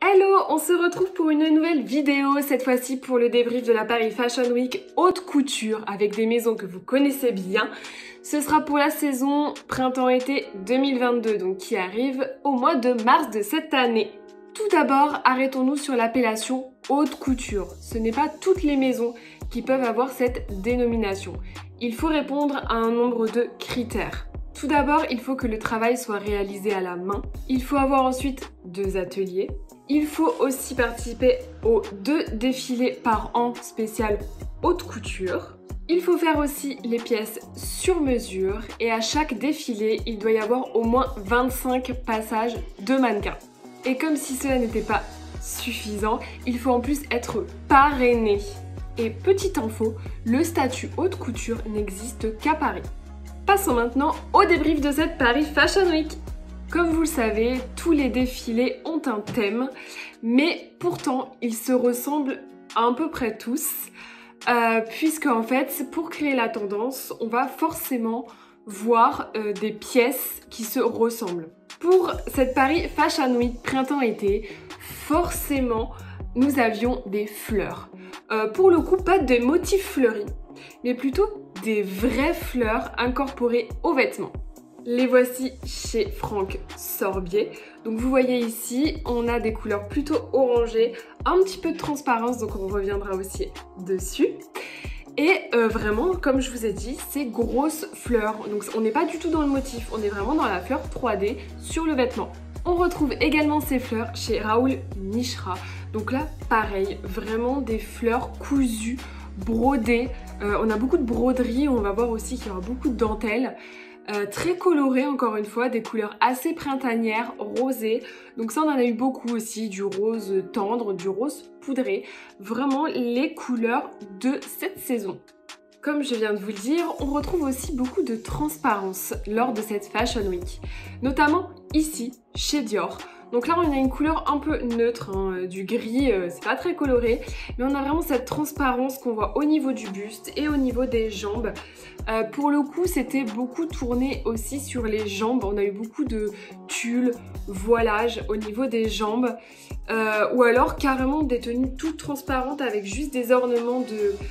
Hello, on se retrouve pour une nouvelle vidéo, cette fois-ci pour le débrief de la Paris Fashion Week haute couture avec des maisons que vous connaissez bien. Ce sera pour la saison printemps-été 2022, donc qui arrive au mois de mars de cette année. Tout d'abord, arrêtons-nous sur l'appellation haute couture. Ce n'est pas toutes les maisons qui peuvent avoir cette dénomination. Il faut répondre à un nombre de critères. Tout d'abord, il faut que le travail soit réalisé à la main. Il faut avoir ensuite 2 ateliers. Il faut aussi participer aux 2 défilés par an spécial haute couture. Il faut faire aussi les pièces sur mesure et à chaque défilé, il doit y avoir au moins 25 passages de mannequins. Et comme si cela n'était pas suffisant, il faut en plus être parrainé. Et petite info, le statut haute couture n'existe qu'à Paris. Passons maintenant au débrief de cette Paris Fashion Week. Comme vous le savez, tous les défilés ont un thème, mais pourtant ils se ressemblent à peu près tous, puisque en fait, pour créer la tendance, on va forcément voir des pièces qui se ressemblent. Pour cette Paris Fashion Week printemps-été, forcément, nous avions des fleurs. Pour le coup, pas des motifs fleuris, mais plutôt des vraies fleurs incorporées aux vêtements. Les voici chez Franck Sorbier. Donc vous voyez ici, on a des couleurs plutôt orangées, un petit peu de transparence, donc on reviendra aussi dessus. Et vraiment, comme je vous ai dit, c'est grosses fleurs. Donc on n'est pas du tout dans le motif, on est vraiment dans la fleur 3D sur le vêtement. On retrouve également ces fleurs chez Raoul Mishra. Donc là, pareil, vraiment des fleurs cousues, brodées. On a beaucoup de broderie, on va voir aussi qu'il y aura beaucoup de dentelles. Très colorées encore une fois, des couleurs assez printanières, rosées. Donc ça on en a eu beaucoup aussi, du rose tendre, du rose poudré. Vraiment les couleurs de cette saison. Comme je viens de vous le dire, on retrouve aussi beaucoup de transparence lors de cette Fashion Week. Notamment ici, chez Dior. Donc là on a une couleur un peu neutre, hein, du gris, c'est pas très coloré, mais on a vraiment cette transparence qu'on voit au niveau du buste et au niveau des jambes. Pour le coup c'était beaucoup tourné aussi sur les jambes, on a eu beaucoup de tulle, voilage au niveau des jambes, ou alors carrément des tenues toutes transparentes avec juste des ornements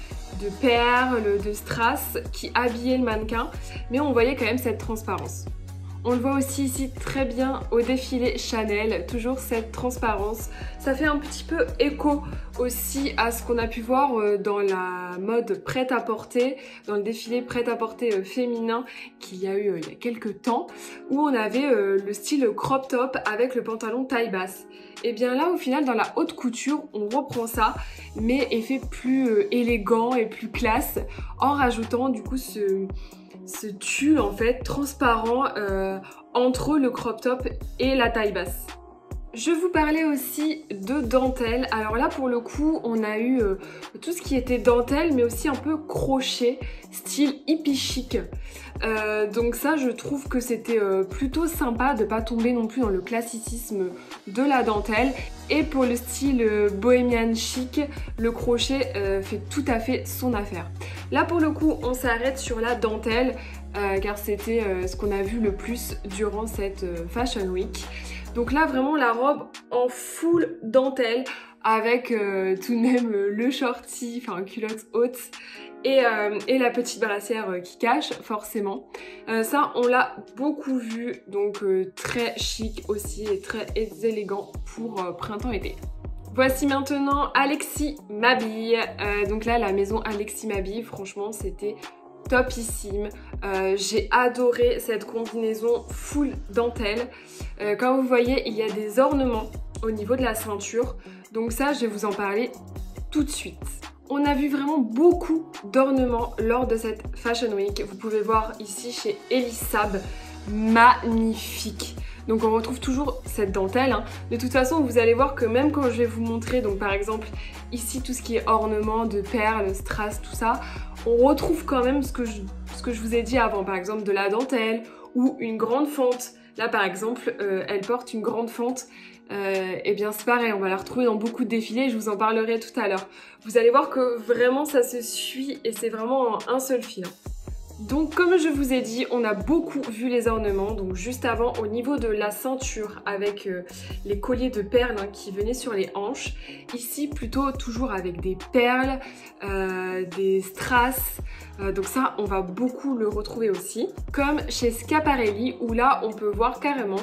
de perles, de strass qui habillaient le mannequin, mais on voyait quand même cette transparence. On le voit aussi ici très bien au défilé Chanel, toujours cette transparence. Ça fait un petit peu écho aussi à ce qu'on a pu voir dans la mode prêt-à-porter, dans le défilé prêt-à-porter féminin qu'il y a eu il y a quelques temps, où on avait le style crop top avec le pantalon taille basse. Et bien là au final dans la haute couture on reprend ça, mais effet plus élégant et plus classe, en rajoutant du coup ce tulle en fait transparent entre le crop top et la taille basse. Je vous parlais aussi de dentelle. Alors là pour le coup on a eu tout ce qui était dentelle mais aussi un peu crochet style hippie chic. Donc ça je trouve que c'était plutôt sympa de pas tomber non plus dans le classicisme de la dentelle. Et pour le style bohémian chic, le crochet fait tout à fait son affaire. Là pour le coup on s'arrête sur la dentelle car c'était ce qu'on a vu le plus durant cette Fashion Week. Donc là vraiment la robe en full dentelle avec tout de même le shorty, enfin culotte haute et la petite brassière qui cache forcément. Ça on l'a beaucoup vu, donc très chic aussi et très élégant pour printemps-été. Voici maintenant Alexis m'habille. Donc là la maison Alexis m'habille, franchement c'était topissime. J'ai adoré cette combinaison full dentelle. Comme vous voyez, il y a des ornements au niveau de la ceinture. Donc ça, je vais vous en parler tout de suite. On a vu vraiment beaucoup d'ornements lors de cette Fashion Week. Vous pouvez voir ici chez Elisab, magnifique. Donc on retrouve toujours cette dentelle, hein. De toute façon, vous allez voir que même quand je vais vous montrer, donc par exemple ici tout ce qui est ornement de perles, strass, tout ça, on retrouve quand même ce que je vous ai dit avant, par exemple de la dentelle ou une grande fente. Là par exemple, elle porte une grande fente. Et bien c'est pareil, on va la retrouver dans beaucoup de défilés, je vous en parlerai tout à l'heure. Vous allez voir que vraiment ça se suit et c'est vraiment un seul fil. Donc comme je vous ai dit, on a beaucoup vu les ornements. Donc juste avant, au niveau de la ceinture avec les colliers de perles qui venaient sur les hanches. Ici plutôt toujours avec des perles, des strass. Donc ça, on va beaucoup le retrouver aussi. Comme chez Schiaparelli où là, on peut voir carrément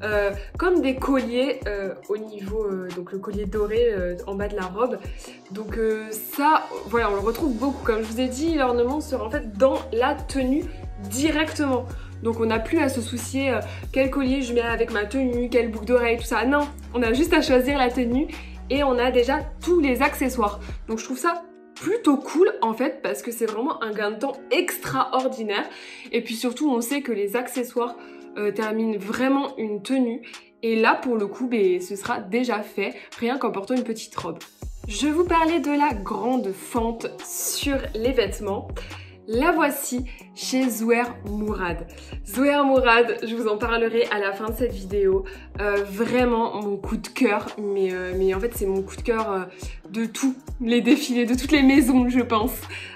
comme des colliers au niveau, donc le collier doré en bas de la robe. Donc ça, voilà, on le retrouve beaucoup. Comme je vous ai dit, l'ornement sera en fait dans la tenue directement. Donc on n'a plus à se soucier quel collier je mets avec ma tenue, quelle boucle d'oreille, tout ça. Non, on a juste à choisir la tenue et on a déjà tous les accessoires. Donc je trouve ça plutôt cool en fait parce que c'est vraiment un gain de temps extraordinaire. Et puis surtout, on sait que les accessoires termine vraiment une tenue et là pour le coup ce sera déjà fait rien qu'en portant une petite robe. Je vous parlais de la grande fente sur les vêtements. La voici chez Zouhair Mourad. Zouhair Mourad, je vous en parlerai à la fin de cette vidéo. Vraiment mon coup de cœur, mais en fait c'est mon coup de cœur de tous les défilés, de toutes les maisons je pense.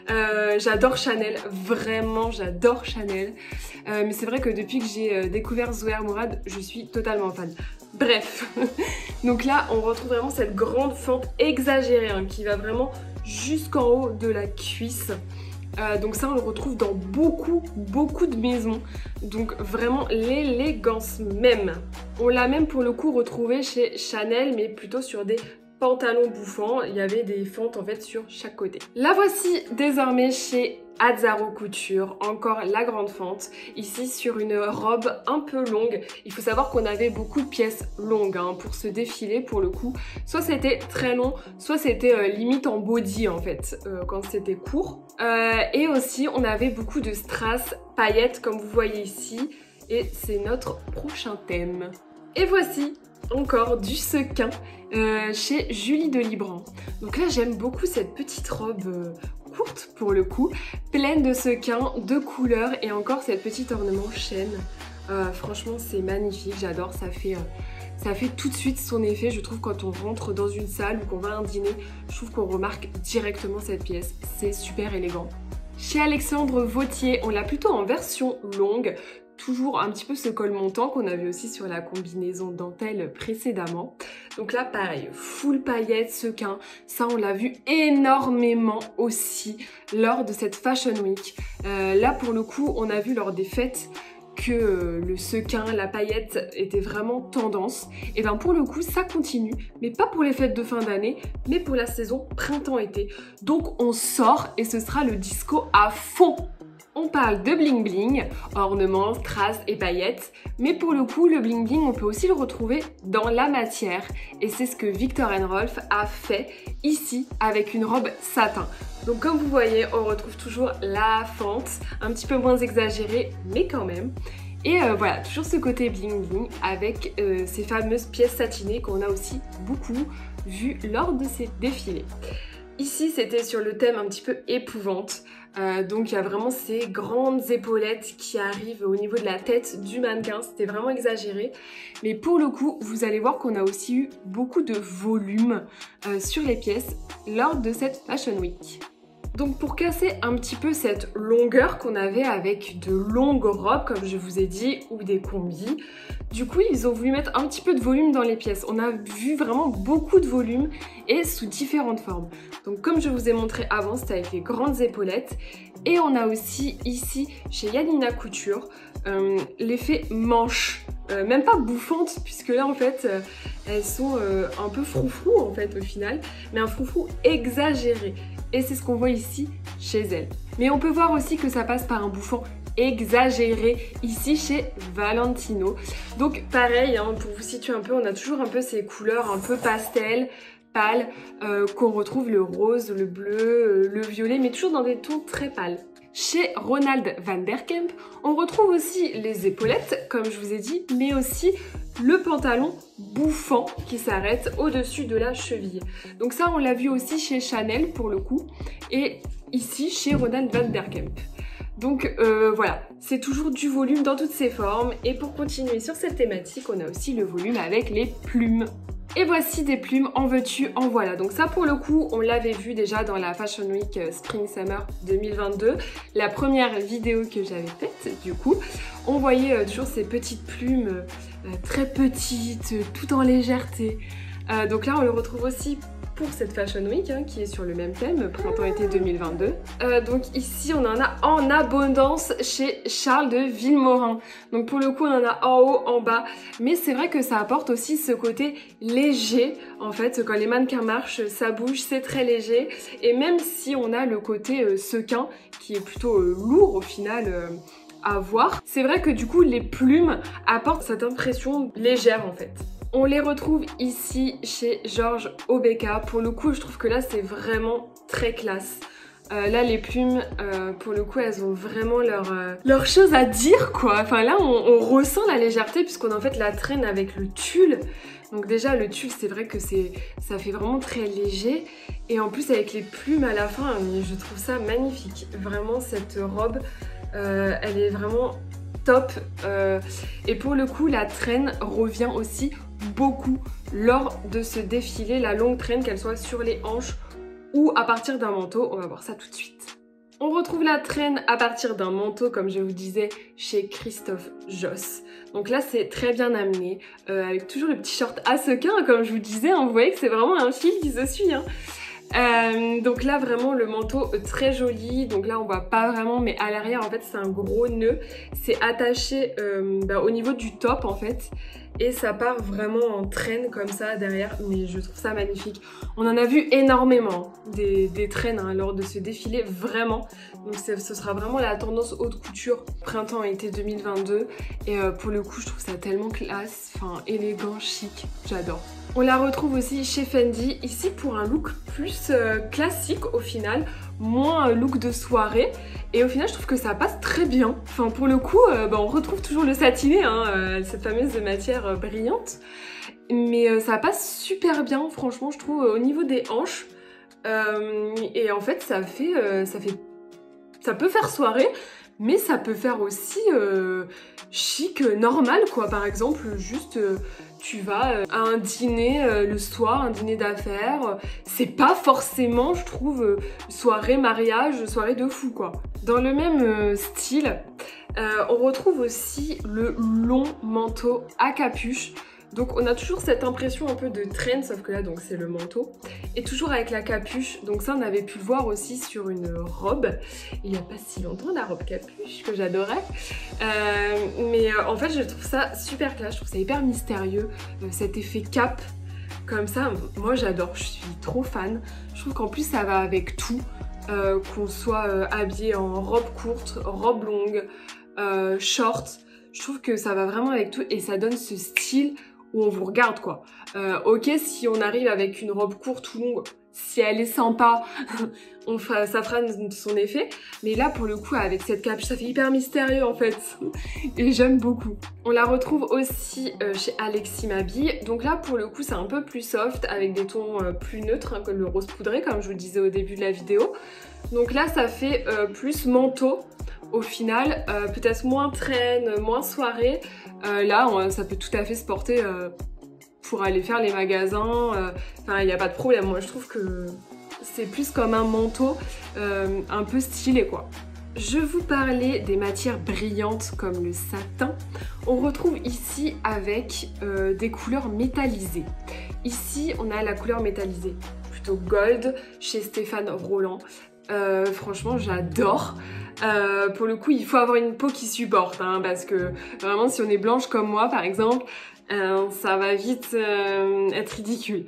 J'adore Chanel, vraiment j'adore Chanel. Mais c'est vrai que depuis que j'ai découvert Zouhair Mourad, je suis totalement fan. Bref, donc là on retrouve vraiment cette grande fente exagérée qui va vraiment jusqu'en haut de la cuisse. Donc ça on le retrouve dans beaucoup de maisons, donc vraiment l'élégance même. On l'a même pour le coup retrouvé chez Chanel mais plutôt sur des pantalons bouffants, il y avait des fentes en fait sur chaque côté. La voici désormais chez Azzaro Couture, encore la grande fente, ici sur une robe un peu longue. Il faut savoir qu'on avait beaucoup de pièces longues pour ce défilé pour le coup. Soit c'était très long, soit c'était limite en body en fait, quand c'était court. Et aussi on avait beaucoup de strass paillettes comme vous voyez ici, et c'est notre prochain thème. Et voici encore du sequin chez Julie Delibran. Donc là j'aime beaucoup cette petite robe courte pour le coup, pleine de sequins, de couleurs et encore cette petite ornement chaîne. Franchement c'est magnifique, j'adore, ça fait tout de suite son effet je trouve quand on rentre dans une salle ou qu'on va à un dîner, je trouve qu'on remarque directement cette pièce, c'est super élégant. Chez Alexandre Vauthier, on l'a plutôt en version longue, toujours un petit peu ce col montant qu'on avait aussi sur la combinaison dentelle précédemment. Donc là pareil, full paillettes, sequins, ça on l'a vu énormément aussi lors de cette Fashion Week. Là pour le coup on a vu lors des fêtes que le sequin, la paillette était vraiment tendance. Et bien pour le coup ça continue, mais pas pour les fêtes de fin d'année, mais pour la saison printemps-été. Donc on sort et ce sera le disco à fond. On parle de bling bling, ornements, strass et paillettes, mais pour le coup le bling bling on peut aussi le retrouver dans la matière et c'est ce que Viktor & Rolf a fait ici avec une robe satin. Donc comme vous voyez on retrouve toujours la fente, un petit peu moins exagérée mais quand même. Et voilà, toujours ce côté bling bling avec ces fameuses pièces satinées qu'on a aussi beaucoup vues lors de ces défilés. Ici c'était sur le thème un petit peu épouvante, donc il y a vraiment ces grandes épaulettes qui arrivent au niveau de la tête du mannequin, c'était vraiment exagéré. Mais pour le coup, vous allez voir qu'on a aussi eu beaucoup de volume sur les pièces lors de cette Fashion Week. Donc pour casser un petit peu cette longueur qu'on avait avec de longues robes, comme je vous ai dit, ou des combis, du coup ils ont voulu mettre un petit peu de volume dans les pièces. On a vu vraiment beaucoup de volume et sous différentes formes. Donc comme je vous ai montré avant, c'était avec les grandes épaulettes. Et on a aussi ici, chez Yanina Couture, l'effet manche. Même pas bouffante, puisque là en fait elles sont un peu froufrou en fait au final, mais un froufrou exagéré. Et c'est ce qu'on voit ici chez elle. Mais on peut voir aussi que ça passe par un bouffant exagéré ici chez Valentino. Donc pareil, pour vous situer un peu, on a toujours un peu ces couleurs un peu pastel, pâles, qu'on retrouve le rose, le bleu, le violet, mais toujours dans des tons très pâles. Chez Ronald van der Kemp, on retrouve aussi les épaulettes, comme je vous ai dit, mais aussi le pantalon bouffant qui s'arrête au-dessus de la cheville. Donc ça, on l'a vu aussi chez Chanel pour le coup, et ici chez Ronald van der Kemp. Donc voilà, c'est toujours du volume dans toutes ses formes. Et pour continuer sur cette thématique, on a aussi le volume avec les plumes. Et voici des plumes, en veux-tu, en voilà. Donc ça pour le coup, on l'avait vu déjà dans la Fashion Week Spring Summer 2022. La première vidéo que j'avais faite du coup. On voyait toujours ces petites plumes très petites, tout en légèreté. Donc là on le retrouve aussi pour cette Fashion Week qui est sur le même thème, printemps-été 2022. Donc ici on en a en abondance chez Charles de Vilmorin. Donc pour le coup on en a en haut, en bas, mais c'est vrai que ça apporte aussi ce côté léger. En fait quand les mannequins marchent, ça bouge, c'est très léger. Et même si on a le côté sequin qui est plutôt lourd au final à voir, c'est vrai que du coup les plumes apportent cette impression légère en fait. On les retrouve ici chez Georges Obeka. Pour le coup, je trouve que là, c'est vraiment très classe. Là, les plumes, pour le coup, elles ont vraiment leur chose à dire, quoi. Enfin, là, on ressent la légèreté puisqu'on a en fait la traîne avec le tulle. Donc déjà, le tulle, c'est vrai que ça fait vraiment très léger. Et en plus, avec les plumes à la fin, je trouve ça magnifique. Vraiment, cette robe, elle est vraiment top. Et pour le coup, la traîne revient aussi beaucoup lors de ce défilé, la longue traîne, qu'elle soit sur les hanches ou à partir d'un manteau. On va voir ça tout de suite. On retrouve la traîne à partir d'un manteau, comme je vous disais, chez Christophe Josse. Donc là, c'est très bien amené, avec toujours le petit short à sequins, comme je vous disais. Vous voyez que c'est vraiment un fil qui se suit. Donc là vraiment le manteau très joli, donc là on voit pas vraiment mais à l'arrière en fait c'est un gros nœud, c'est attaché au niveau du top en fait et ça part vraiment en traîne comme ça derrière, mais je trouve ça magnifique. On en a vu énormément des traînes lors de ce défilé, vraiment, donc ce sera vraiment la tendance haute couture printemps-été 2022 et pour le coup je trouve ça tellement classe, enfin élégant, chic, j'adore. On la retrouve aussi chez Fendi, ici pour un look plus classique au final, moins look de soirée. Et au final, je trouve que ça passe très bien. Enfin, pour le coup, on retrouve toujours le satiné, cette fameuse matière brillante. Mais ça passe super bien, franchement, je trouve, au niveau des hanches. Et en fait, ça peut faire soirée, mais ça peut faire aussi chic, normal, quoi. Par exemple, juste... tu vas à un dîner le soir, un dîner d'affaires, c'est pas forcément, je trouve, soirée mariage, soirée de fou quoi. Dans le même style, on retrouve aussi le long manteau à capuche. Donc on a toujours cette impression un peu de traîne, sauf que là donc c'est le manteau. Et toujours avec la capuche, donc ça on avait pu le voir aussi sur une robe. Il n'y a pas si longtemps, la robe capuche que j'adorais. Mais en fait je trouve ça super classe, je trouve ça hyper mystérieux. Cet effet cap comme ça, moi j'adore, je suis trop fan. Je trouve qu'en plus ça va avec tout, qu'on soit habillé en robe courte, robe longue, short. Je trouve que ça va vraiment avec tout et ça donne ce style où on vous regarde quoi. Ok, si on arrive avec une robe courte ou longue, si elle est sympa, ça fera son effet. Mais là, pour le coup, avec cette capuche, ça fait hyper mystérieux en fait. Et j'aime beaucoup. On la retrouve aussi chez Alexis Mabille. Donc là, pour le coup, c'est un peu plus soft, avec des tons plus neutres, comme le rose poudré, comme je vous le disais au début de la vidéo. Donc là, ça fait plus manteau. Au final, peut-être moins traîne, moins soirée. Là, ça peut tout à fait se porter pour aller faire les magasins. Enfin, il n'y a pas de problème. Moi, je trouve que c'est plus comme un manteau un peu stylé, quoi. Je vous parlais des matières brillantes comme le satin. On retrouve ici avec des couleurs métallisées. Ici, on a la couleur métallisée plutôt gold chez Stéphane Roland. Franchement, j'adore. Pour le coup, il faut avoir une peau qui supporte, parce que vraiment, si on est blanche comme moi, par exemple, ça va vite être ridicule.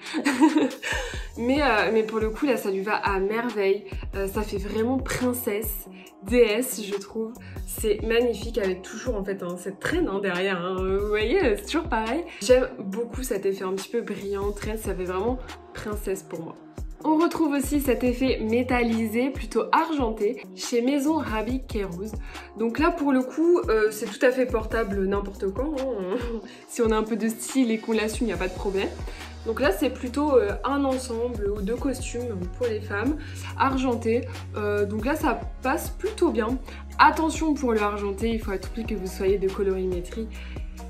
mais pour le coup, là, ça lui va à merveille. Ça fait vraiment princesse, déesse, je trouve. C'est magnifique avec toujours, en fait, cette traîne derrière. Vous voyez, c'est toujours pareil. J'aime beaucoup cet effet un petit peu brillant, traîne, ça fait vraiment princesse pour moi. On retrouve aussi cet effet métallisé, plutôt argenté, chez Maison Rabi Kairouz. Donc là, pour le coup, c'est tout à fait portable n'importe quand. Si on a un peu de style et qu'on l'assume, il n'y a pas de problème. Donc là, c'est plutôt un ensemble ou deux costumes pour les femmes, argenté. Donc là, ça passe plutôt bien. Attention pour le argenté, il faut à tout prix que vous soyez de colorimétrie.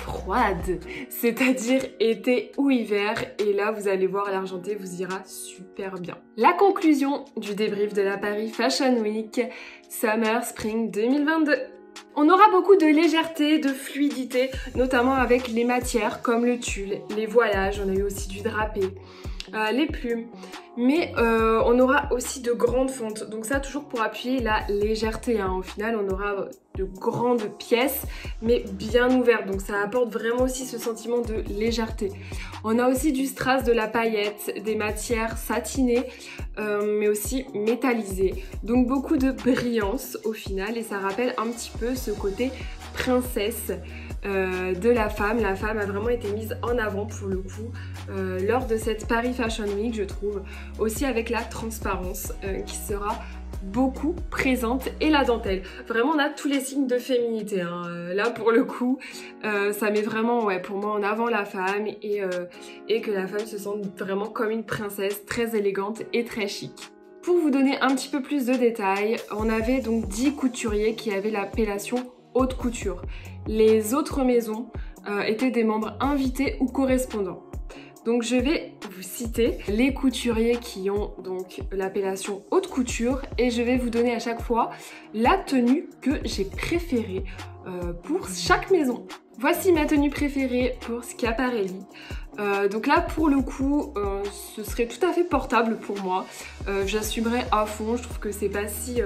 froide, c'est-à-dire été ou hiver, et là vous allez voir l'argenté vous ira super bien. La conclusion du débrief de la Paris Fashion Week Summer Spring 2022. On aura beaucoup de légèreté, de fluidité, notamment avec les matières comme le tulle, les voilages, on a eu aussi du drapé, les plumes, mais on aura aussi de grandes fontes, donc ça toujours pour appuyer la légèreté, hein. Au final on aura de grandes pièces mais bien ouvertes, donc ça apporte vraiment aussi ce sentiment de légèreté. On a aussi du strass, de la paillette, des matières satinées mais aussi métallisées, donc beaucoup de brillance au final, et ça rappelle un petit peu ce côté princesse de la femme. La femme a vraiment été mise en avant pour le coup lors de cette Paris Fashion Week, je trouve, aussi avec la transparence qui sera beaucoup présente, et la dentelle. Vraiment on a tous les signes de féminité, hein. Là pour le coup ça met vraiment pour moi en avant la femme, et que la femme se sente vraiment comme une princesse, très élégante et très chic. Pour vous donner un petit peu plus de détails, on avait donc 10 couturiers qui avaient l'appellation haute couture. Les autres maisons étaient des membres invités ou correspondants. Donc je vais vous citer les couturiers qui ont donc l'appellation haute couture, et je vais vous donner à chaque fois la tenue que j'ai préférée pour chaque maison. Voici ma tenue préférée pour Schiaparelli. Donc là pour le coup ce serait tout à fait portable pour moi, j'assumerais à fond, je trouve que c'est pas si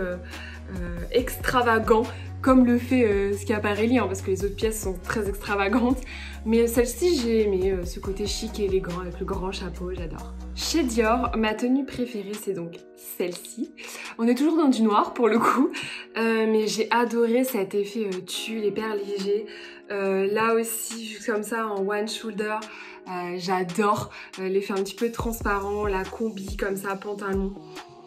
extravagant comme le fait Schiaparelli, hein, parce que les autres pièces sont très extravagantes, mais celle-ci j'ai aimé ce côté chic et élégant avec le grand chapeau, j'adore. Chez Dior, ma tenue préférée c'est donc celle-ci. On est toujours dans du noir pour le coup, mais j'ai adoré cet effet tulle, hyper léger. Là aussi, juste comme ça en one shoulder, j'adore l'effet un petit peu transparent, la combi comme ça, pantalon.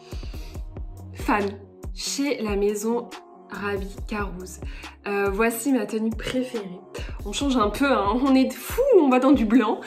Fan. Chez la maison Rabi Carouse, voici ma tenue préférée. On change un peu, hein. On est fou, on va dans du blanc.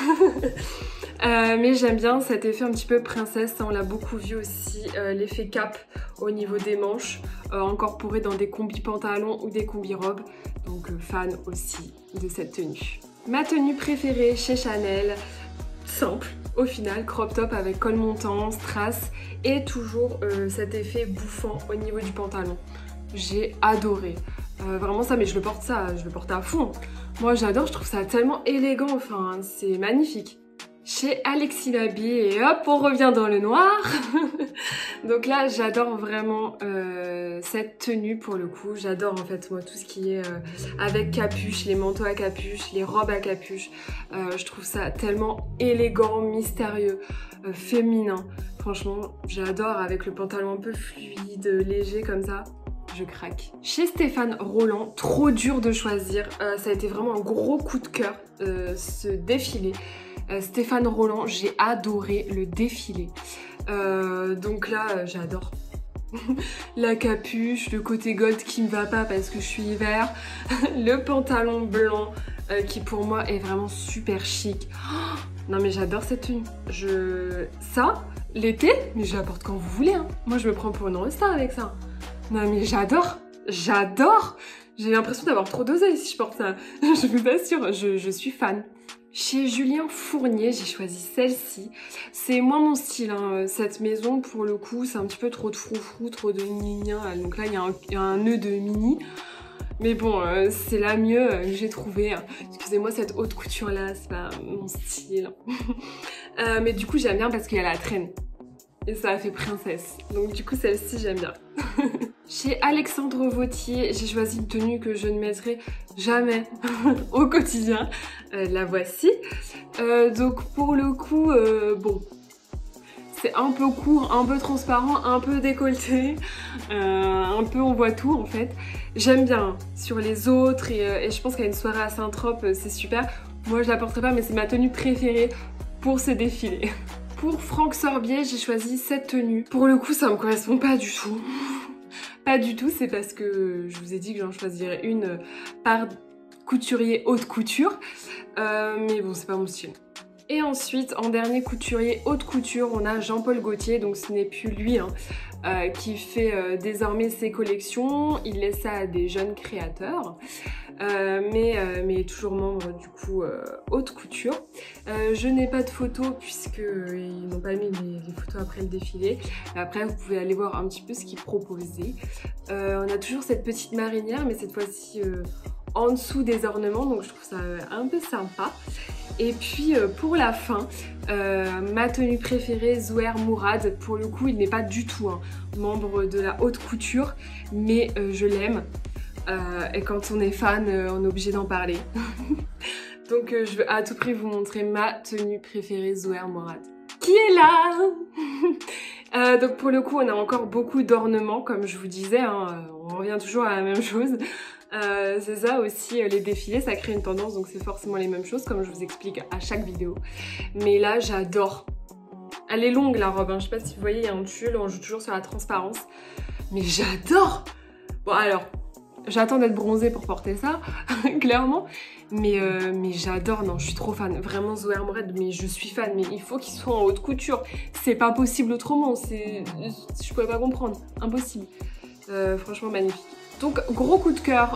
Mais j'aime bien cet effet un petit peu princesse, ça on l'a beaucoup vu aussi, l'effet cap au niveau des manches, incorporé dans des combis pantalons ou des combis robes, donc fan aussi de cette tenue. Ma tenue préférée chez Chanel, simple au final, crop top avec col montant, strass, et toujours cet effet bouffant au niveau du pantalon. J'ai adoré, vraiment ça, mais je le porte à fond. Moi j'adore, je trouve ça tellement élégant, enfin c'est magnifique. Chez Alexis Labi, et hop, on revient dans le noir. Donc là, j'adore vraiment cette tenue pour le coup. J'adore en fait moi tout ce qui est avec capuche, les manteaux à capuche, les robes à capuche. Je trouve ça tellement élégant, mystérieux, féminin. Franchement, j'adore avec le pantalon un peu fluide, léger comme ça. Je craque. Chez Stéphane Roland, trop dur de choisir. Ça a été vraiment un gros coup de cœur ce défilé. Stéphane Roland, j'ai adoré le défilé. Donc là, j'adore. La capuche, le côté gold qui me va pas parce que je suis hiver, le pantalon blanc qui pour moi est vraiment super chic. Oh, non mais j'adore cette tenue. Ça, l'été, mais je la porte quand vous voulez, hein. Moi je me prends pour une rosta avec ça. Non mais j'adore, j'adore. J'ai l'impression d'avoir trop d'oseille si je porte ça. Je vous assure, je suis fan. Chez Julien Fournier, j'ai choisi celle-ci. C'est moins mon style, hein. Cette maison, pour le coup, c'est un petit peu trop de froufrou, trop de gna. Donc là, il y a un nœud de mini. Mais bon, c'est la mieux que j'ai trouvée. Excusez-moi, cette haute couture-là, c'est pas mon style. Mais du coup, j'aime bien parce qu'il y a la traîne. Et ça a fait princesse. Donc du coup, celle-ci, j'aime bien. Chez Alexandre Vauthier, j'ai choisi une tenue que je ne mettrai jamais au quotidien. La voici. Donc pour le coup, bon, c'est un peu court, un peu transparent, un peu décolleté, un peu on voit tout en fait. J'aime bien sur les autres, et je pense qu'à une soirée à Saint-Trope, c'est super. Moi je la porterai pas, mais c'est ma tenue préférée pour ce défilé. Pour Franck Sorbier, j'ai choisi cette tenue. Pour le coup, ça me correspond pas du tout. Pas du tout, c'est parce que je vous ai dit que j'en choisirais une par couturier haute couture. Mais bon, c'est pas mon style. Et ensuite, en dernier couturier haute couture, on a Jean-Paul Gaultier. Donc ce n'est plus lui qui fait désormais ses collections. Il laisse ça à des jeunes créateurs. mais toujours membre du coup haute couture. Je n'ai pas de photos puisque ils n'ont pas mis les photos après le défilé. Après vous pouvez aller voir un petit peu ce qu'ils proposaient. On a toujours cette petite marinière, mais cette fois-ci en dessous des ornements, donc je trouve ça un peu sympa. Et puis pour la fin, ma tenue préférée, Zouhair Mourad. Pour le coup, il n'est pas du tout membre de la haute couture, mais je l'aime. Et quand on est fan, on est obligé d'en parler. Donc je veux à tout prix vous montrer ma tenue préférée, Zouhair Mourad, qui est là. Donc pour le coup, on a encore beaucoup d'ornements, comme je vous disais, on revient toujours à la même chose. C'est ça aussi, les défilés, ça crée une tendance, donc c'est forcément les mêmes choses, comme je vous explique à chaque vidéo. Mais là, j'adore. Elle est longue, la robe, je sais pas si vous voyez, il y a un tulle, on joue toujours sur la transparence. Mais j'adore. Bon alors, j'attends d'être bronzée pour porter ça, clairement. Mais j'adore, non, je suis trop fan. Vraiment, Zouhair Mourad, mais je suis fan. Mais il faut qu'il soit en haute couture. C'est pas possible autrement, je pouvais pas comprendre. Impossible. Franchement, magnifique. Donc gros coup de cœur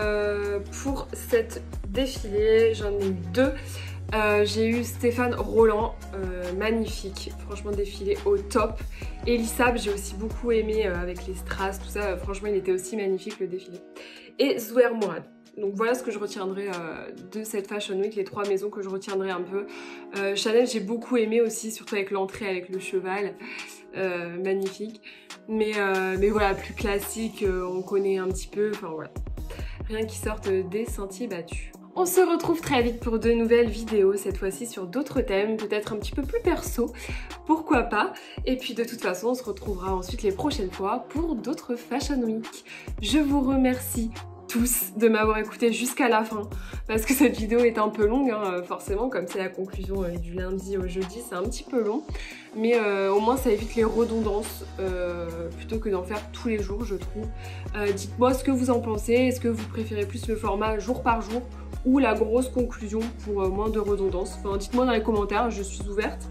pour cette défilée, j'en ai eu deux. J'ai eu Stéphane Roland, magnifique, franchement défilé au top. Elisab, j'ai aussi beaucoup aimé avec les strass, tout ça, franchement il était aussi magnifique le défilé. Et Zouhair Mourad. Donc voilà ce que je retiendrai de cette Fashion Week, les trois maisons que je retiendrai un peu. Chanel j'ai beaucoup aimé aussi, surtout avec l'entrée avec le cheval, magnifique. Mais voilà, plus classique, on connaît un petit peu, enfin voilà. Rien qui sorte des sentiers battus. On se retrouve très vite pour de nouvelles vidéos, cette fois-ci sur d'autres thèmes, peut-être un petit peu plus perso, pourquoi pas. Et puis de toute façon, on se retrouvera ensuite les prochaines fois pour d'autres Fashion Week. Je vous remercie tous de m'avoir écouté jusqu'à la fin, parce que cette vidéo est un peu longue, forcément, comme c'est la conclusion du lundi au jeudi, c'est un petit peu long, mais au moins ça évite les redondances, plutôt que d'en faire tous les jours, je trouve. Dites-moi ce que vous en pensez, est-ce que vous préférez plus le format jour par jour, ou la grosse conclusion pour moins de redondance? Enfin, dites-moi dans les commentaires, je suis ouverte.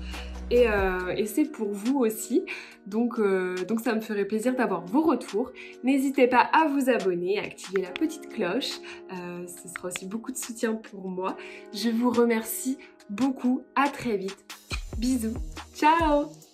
Et c'est pour vous aussi, donc ça me ferait plaisir d'avoir vos retours. N'hésitez pas à vous abonner, à activer la petite cloche, ce sera aussi beaucoup de soutien pour moi. Je vous remercie beaucoup, à très vite, bisous, ciao!